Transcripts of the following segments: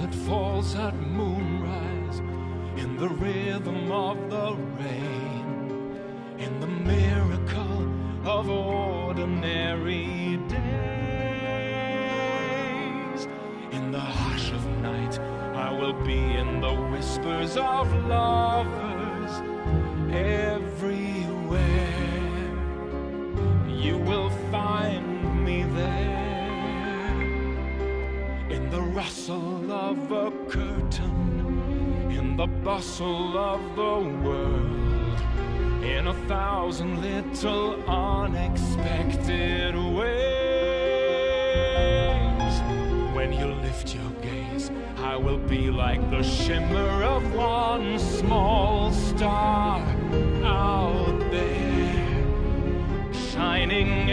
that falls at moonrise, in the rhythm of the rain, in the miracle of ordinary days. In the hush of night, I will be in the whispers of lovers everywhere. You will find me there, in the rustle of a curtain, in the bustle of the world, in 1,000 little unexpected ways. When you lift your gaze, I will be like the shimmer of one small star out there, shining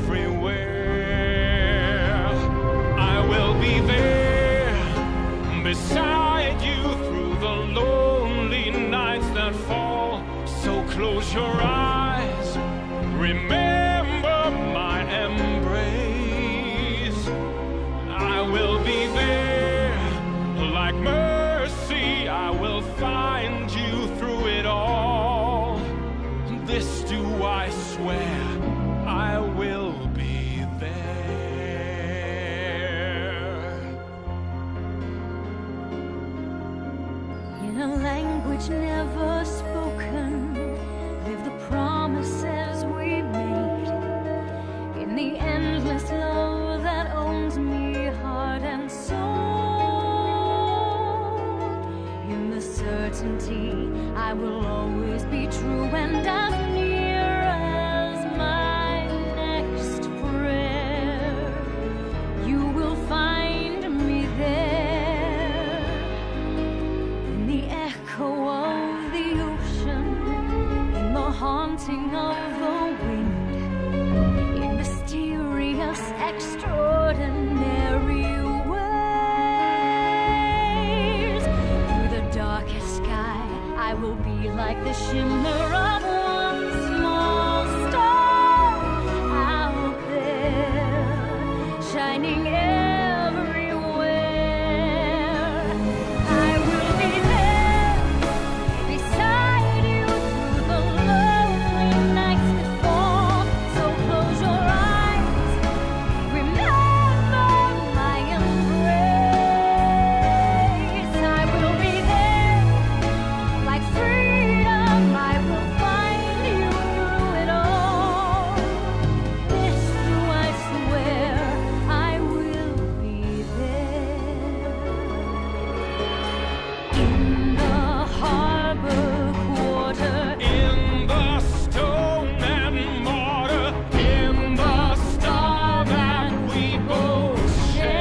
everywhere. I will be there beside you through the lonely nights that fall. So close your eyes, remember my embrace. I will be there like mercy, I will find you through it all. This do I swear, I will be there. In a language never spoken, live the promises we made. In the endless love that owns me heart and soul. In the certainty I will always be true, and as near as my next prayer, you will find me there. In the echo of the ocean, in the haunting of the wind, in mysterious, extraordinary ways. Through the darkest sky, I will be like the shimmer of one small star out there, shining everywhere. I will be there beside you through the lonely nights that fall. So close your eyes, remember my embrace. I will be there like freedom, I will find you through it all. This do I swear, I will be there. In the harbor quarter, In the stone and mortar, in the star that we both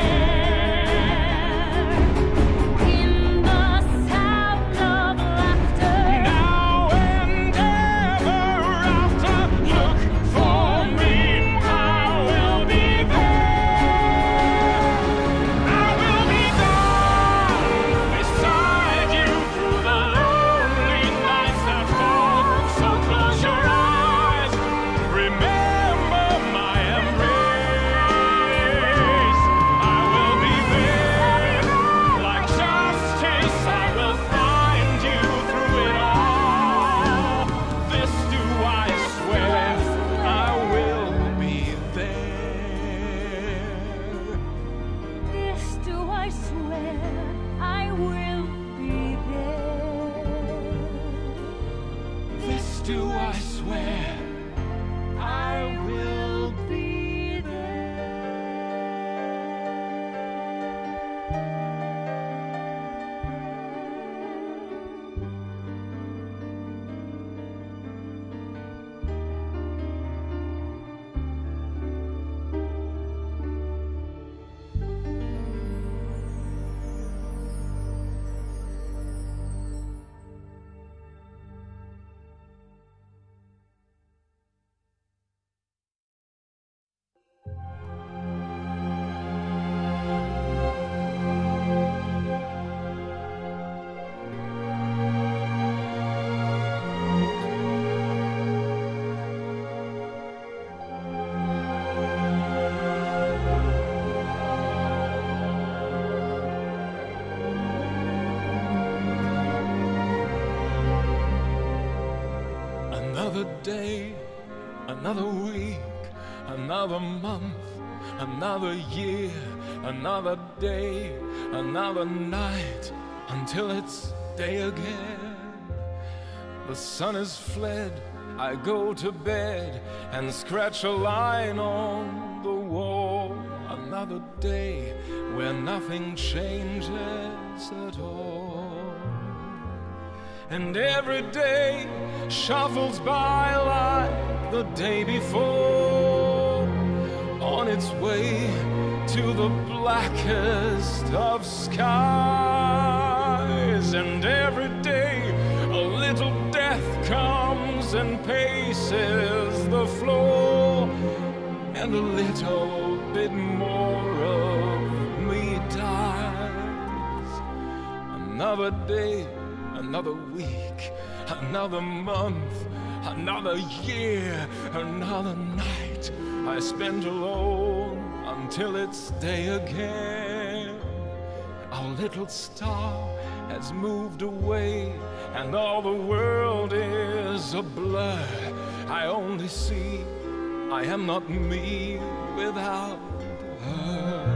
share, in the sound of laughter, now and ever after, look for me, I will be there. I will be there beside you through the lonely nights that fall. So close your eyes, remember my embrace. I will be there like justice, I will find you through it all. This do I swear, I will be there. this do I swear, I will be there. This do I swear, I will be Another day, another week, another month, another year, another day, another night, until it's day again. The sun is fled, I go to bed and scratch a line on the wall. Another day where nothing changes at all. And every day shuffles by like the day before, on its way to the blackest of skies. And every day a little death comes and paces the floor, and a little bit more of me dies. Another day, another week, another month, another year, another night I spend alone until it's day again. Our little star has moved away, and all the world is a blur. I only see I am not me without her.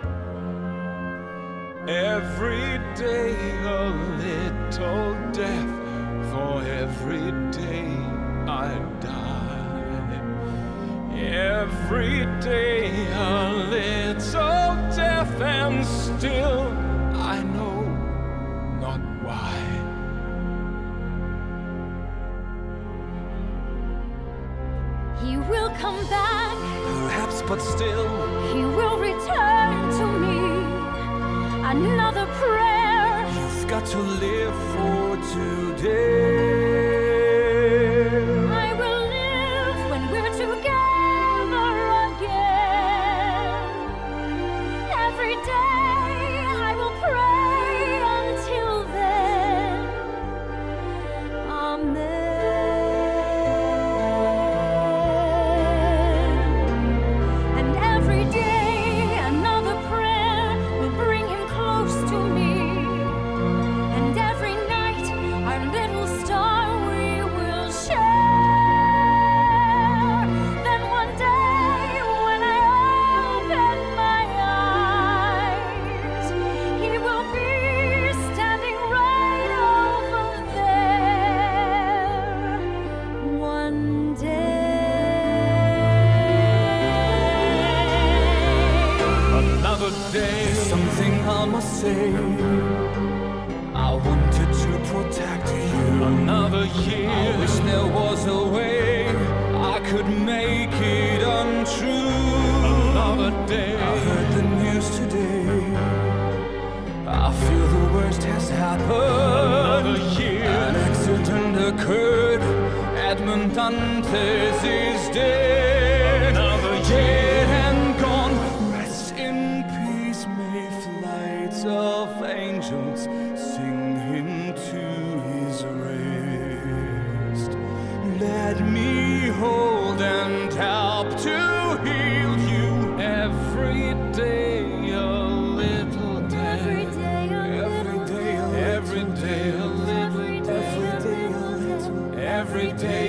Every day a little death, for every day I die. Every day a little death, and still I know not why. He will come back, Perhaps, but still he will return to me. Another prayer, you've got to live for today. I will live when we're together again. Every day I will pray until then. Amen. And every day another prayer will bring him close to me. And every night our little star we will share. Then one day when I open my eyes, he will be standing right over there. One day. Another day, something I must say. I wanted to protect you. Another year, I wish there was a way I could make it untrue. Another day, I heard the news today. I feel the worst has happened. Another year, an accident occurred. Edmund Dantes is dead. Another year and gone. Rest in peace, may flights of angels sing him to his rest. Let me hold and help to heal you. Every day a little death. Every day a Every little day a little. Every day a little. Every day a little. Every day